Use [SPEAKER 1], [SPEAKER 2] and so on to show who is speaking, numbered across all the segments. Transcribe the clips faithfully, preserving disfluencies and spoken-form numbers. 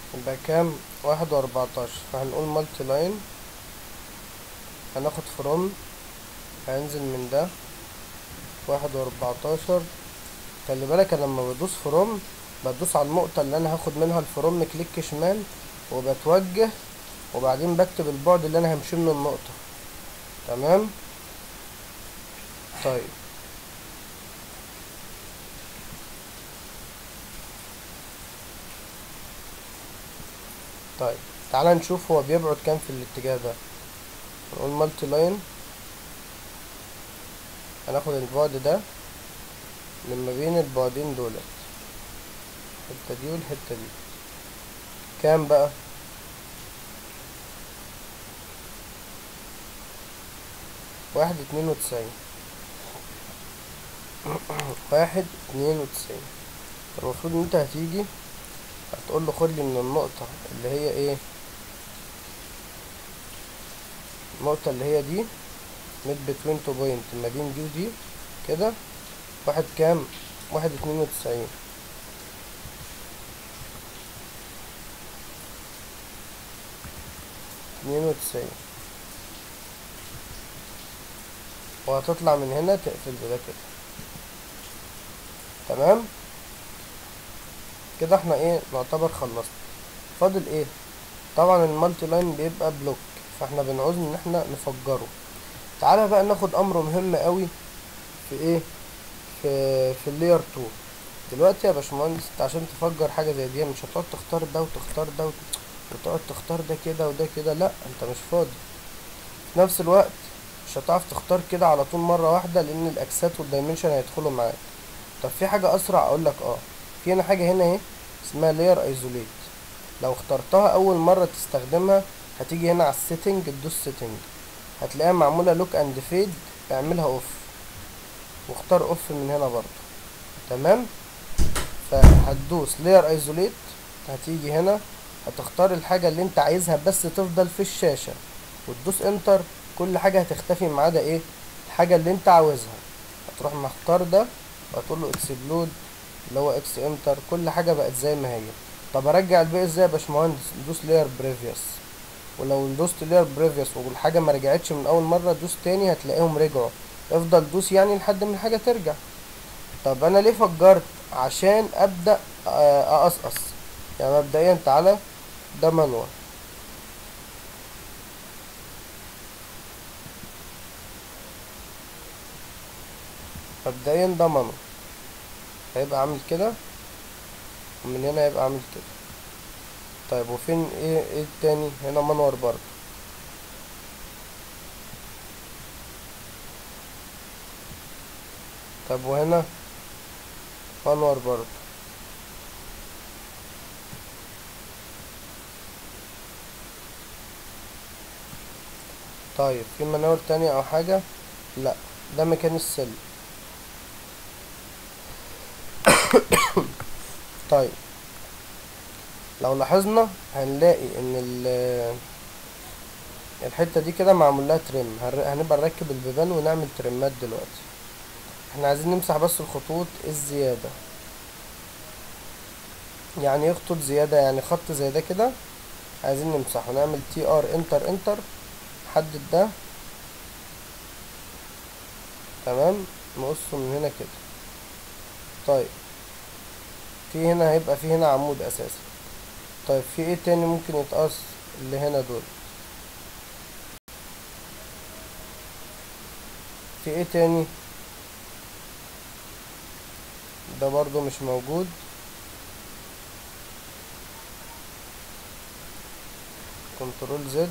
[SPEAKER 1] يبقى كام؟ واحد واربعتاشر. فهنقول مالتي لاين، هناخد فروم، هننزل من ده واحد واربعتاشر. خلي بالك انا لما بدوس فروم بدوس على النقطة اللي انا هاخد منها الفروم، كليك شمال وبتوجه، وبعدين بكتب البعد اللي انا همشي من النقطة. تمام. طيب طيب تعالى نشوف هو بيبعد كام في الاتجاه ده. نقول مالتي لاين، هناخد البعد ده من ما بين البعدين دولت، الحتة دي والحتة دي. كام بقى؟ واحد اتنين وتسعين. واحد اتنين وتسعين. المفروض ان انت هتيجي هتقول له خد لي من النقطة اللي هي ايه، النقطة اللي هي دي ميد بتوين تو بوينت، ما بين دي ودي كده. واحد كام؟ واحد اتنين وتسعين. اتنين وتسعين. وهتطلع من هنا تقفل بده كده. تمام كده احنا ايه نعتبر خلصنا. فاضل ايه؟ طبعا المالتي لاين بيبقى بلوك، فاحنا بنعوز ان احنا نفجره. تعالى بقى ناخد امر مهم قوي في ايه، في في اللاير اتنين. دلوقتي يا باشمهندس انت عشان تفجر حاجه زي دي مش هتقعد تختار ده وتختار ده وت- وتقعد تختار ده كده وده كده، لا انت مش فاضي. في نفس الوقت مش هتعرف تختار كده على طول مره واحده، لان الاكسات والدايمنشن هيدخلوا معاك. طب في حاجه اسرع اقول لك، اه في هنا حاجه هنا اهي اسمها لاير ايزوليت. لو اخترتها اول مره تستخدمها هتيجي هنا على السيتنج، تدوس سيتنج، هتلاقيها معموله لوك اند فيد، اعملها اوف، واختار اوف من هنا برضو. تمام. فهتدوس لاير ايزوليت، هتيجي هنا هتختار الحاجه اللي انت عايزها بس تفضل في الشاشه، وتدوس انتر. كل حاجه هتختفي ما عدا ايه، الحاجه اللي انت عاوزها. هتروح مختار ده وهتقول له اكسبلود اللي هو اكس انتر، كل حاجه بقت زي ما هي. طب ارجع الباقي ازاي يا باشمهندس؟ دوس لاير بريفيوس، ولو دوست لاير بريفيوس والحاجه ما رجعتش من اول مره دوس تاني هتلاقيهم رجعوا. افضل دوس يعني لحد ما الحاجه ترجع. طب انا ليه فجرت؟ عشان ابدا آه، اقصقص. يعني مبدئيا تعالى، ده مانوال. مبدئيا ده مانوال هيبقى عامل كده، ومن هنا هيبقى عامل كده. طيب وفين ايه ايه التاني؟ هنا مانوال برضه. طب وهنا مانوال برضه. طيب في مناور تانية او حاجة؟ لا، ده مكان السل. طيب لو لاحظنا هنلاقي ان ال- الحتة دي كده معمول لها تريم. هنر- هنبقى نركب البيبان ونعمل تريمات دلوقتي. احنا عايزين نمسح بس الخطوط الزيادة. يعني ايه خطوط زيادة؟ يعني خط زي ده كده عايزين نمسحه. نعمل تي ار انتر انتر، نحدد ده. تمام، نقصه من هنا كده. طيب في هنا هيبقى في هنا عمود اساسي. طيب في ايه تاني ممكن يتقص؟ اللي هنا دول. في ايه تاني؟ ده برضو مش موجود. كنترول زد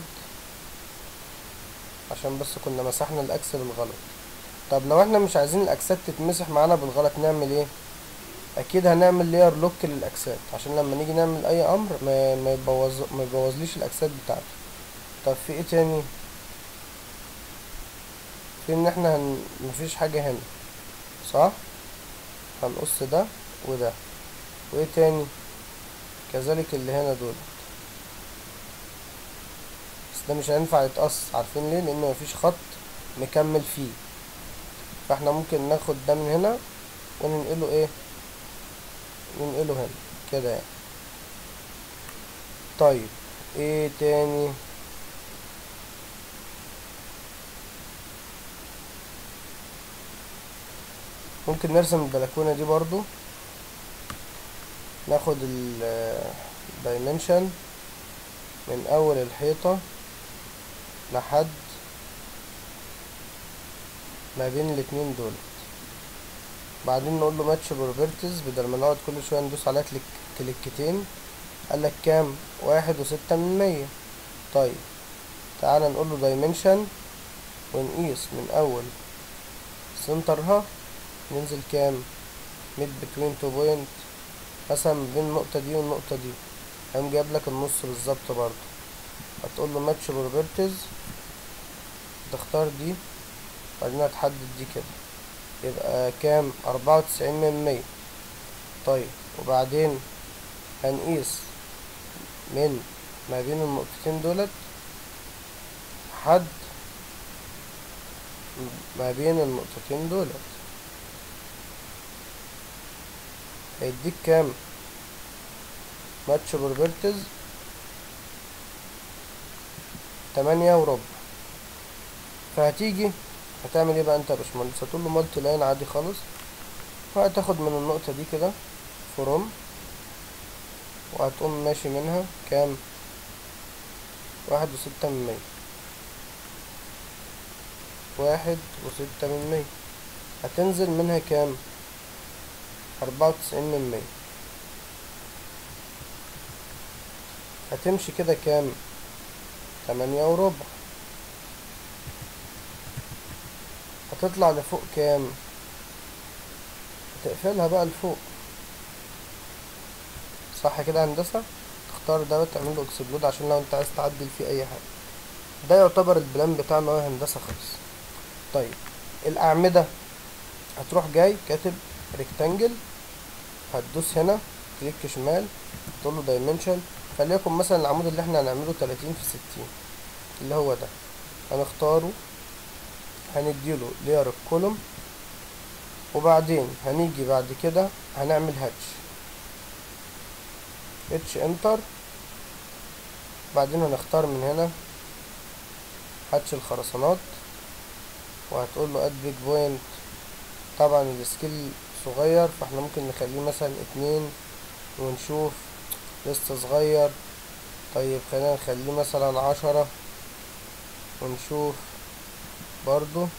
[SPEAKER 1] عشان بس كنا مسحنا الاكس بالغلط. طب لو احنا مش عايزين الاكسات تتمسح معانا بالغلط نعمل ايه؟ اكيد هنعمل لاير لوك للاكسات عشان لما نيجي نعمل اي امر ما ما يبوظ ما يبوظليش الاكسات بتاعتي. طب في ايه تاني؟ في ان احنا هن... مفيش حاجة هنا صح، هنقص ده وده. وايه تاني؟ كذلك اللي هنا دول، بس ده مش هينفع يتقص. عارفين ليه؟ لان مفيش خط مكمل فيه. فاحنا ممكن ناخد ده من هنا وننقله ايه، ننقله هنا كده يعني. طيب ايه تاني؟ ممكن نرسم البلكونة دي برضو. ناخد ال dimension من اول الحيطة لحد ما بين الاتنين دول. بعدين نقول له ماتش بروبرتيز، بدل ما نقعد كل شوية ندوس عليها كليك كليكتين. قالك كام؟ واحد وستة من مية. طيب تعالى نقول له dimension ونقيس من اول سنترها ننزل كام؟ mid between two point، مثلا بين النقطة دي والنقطة دي، هيقوم جايب لك النص بالظبط برضه. هتقول له ماتش بروبرتيز، تختار دي، بعدين هتحدد دي كده، يبقى كام؟ أربعة وتسعين من مية. طيب وبعدين هنقيس من ما بين النقطتين دولت حد ما بين النقطتين دولت، هيديك كام؟ ماتش بروبرتيز تمانية وربع. فهتيجي هتعمل ايه بقى انت يا باشمهندس؟ هتقول له مالتي لاين عادي خالص، وهتاخد من النقطة دي كده فروم، وهتقوم ماشي منها كام؟ واحد وستة من مية. واحد وستة من مية. هتنزل منها كام؟ أربعة وتسعين من مية. هتمشي كده كام؟ تمانية وربع. هتطلع لفوق كام؟ هتقفلها بقى لفوق، صح كده يا هندسة؟ تختار ده وتعمله اكسبلود عشان لو انت عايز تعدل فيه اي حاجة. ده يعتبر البلان بتاعنا اهو يا هندسة خلص. طيب الأعمدة، هتروح جاي كاتب ريكتانجل، هتدوس هنا كليك شمال، تقول له دايمنشن، فليكن مثلا العمود اللي احنا هنعمله تلاتين في ستين اللي هو ده، هنختاره، هنديله لير الكولوم، وبعدين هنيجي بعد كده هنعمل هاتش اتش انتر، بعدين هنختار من هنا هاتش الخرسانات، وهتقول له اد بيج بوينت. طبعا السكيل صغير فاحنا ممكن نخليه مثلا اتنين ونشوف، لسه صغير. طيب خلينا نخليه مثلا عشرة ونشوف برضو.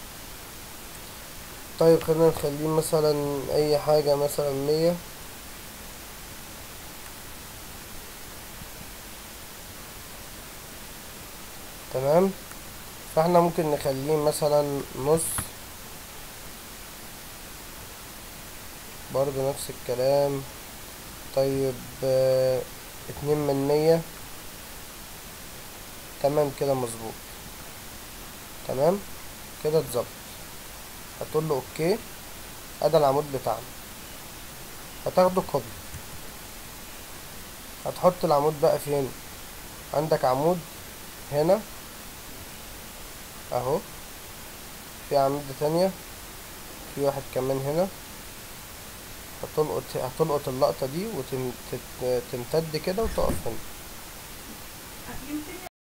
[SPEAKER 1] طيب خلينا نخليه مثلا اي حاجة، مثلا مية. تمام. فاحنا ممكن نخليه مثلا نص، برضو نفس الكلام. طيب اه اتنين من مية. تمام كده مظبوط. تمام كده اتظبط. هتقول له اوكي. ادي العمود بتاعنا، هتاخده كوبي، هتحط العمود بقى فين؟ عندك عمود هنا اهو، في عمود تانية، في واحد كمان هنا. هتلقط هتلقط اللقطة دي وتمتد كده وتقف هنا.